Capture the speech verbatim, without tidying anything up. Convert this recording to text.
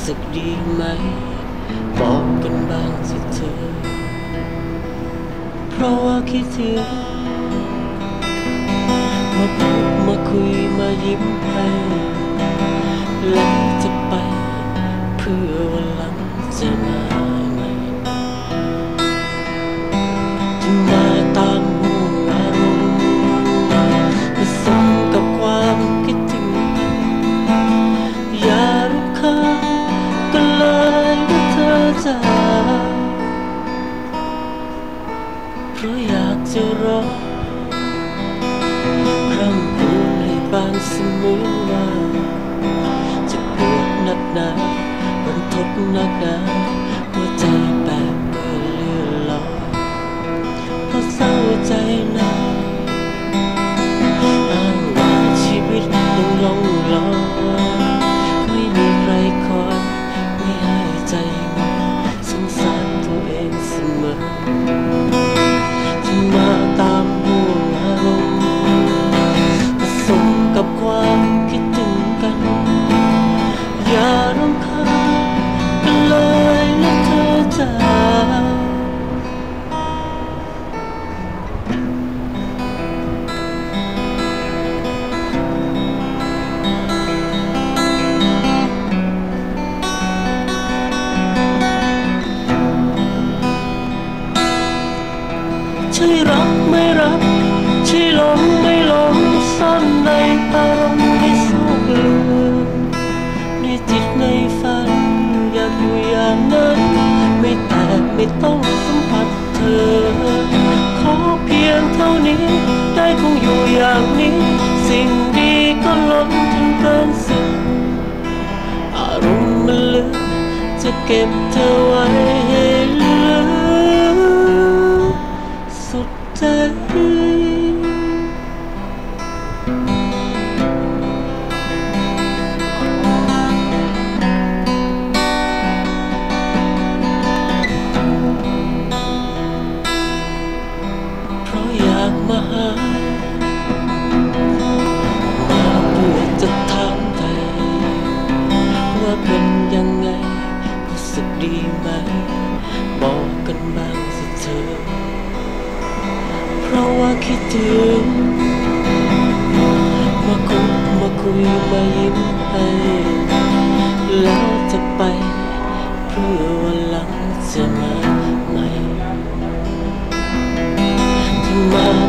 สึกดีไหมบอกกันบ้างสิเธอเพราะว่าคิดถึงมาพูดมาคุยมายิ้มให้แล้วจะไปเพื่อวันหลังจะมาใหม่จะมาตามห่วงอารมณ์ผสมกับความคิดถึงอย่ารุกค้าก็เลยว่าเธอจะเพราะอยากจะรอคร่ำครวญให้บานเสมือนว่าจะปวดหนักหนารันทดหนักหนาหัวใจแบบเบื่อเลื่อนลอยเพราะเศร้าใจนะอ้างว่าชีวิตยังล่องลอยไม่มีใครคอยไม่ให้ใจงอสงสารตัวเองเสมอจะมาตามห่วงอารมณ์ผสมกับความคิดถึงกันอย่ารำคาญกันเลยนะเธอจ๋าใช่รักไม่รักใช่หลงไม่หลงซ่อนในอารมณ์ที่ซ่อนลืมในจิตในฝันอยากอยู่อย่างนั้นไม่แต่ไม่ต้องสัมผัสเธอขอเพียงเท่านี้ได้คงอยู่อย่างนี้สิ่งดีก็ล้นจนเกินสิ้นอารมณ์มันลึกจะเก็บเธอไว้ให้ลึกสุดใจเพราะอยากมาหามาเพื่อจะถามไทยว่าเป็นยังไงรู้สึกดีไหมบอกกันบ้างสิเธอเพราะว่าคิดถึงมาคุยมาคุยมายิ้มให้แล้วจะไปเพื่อวันหลังจะมาใหม่จะมา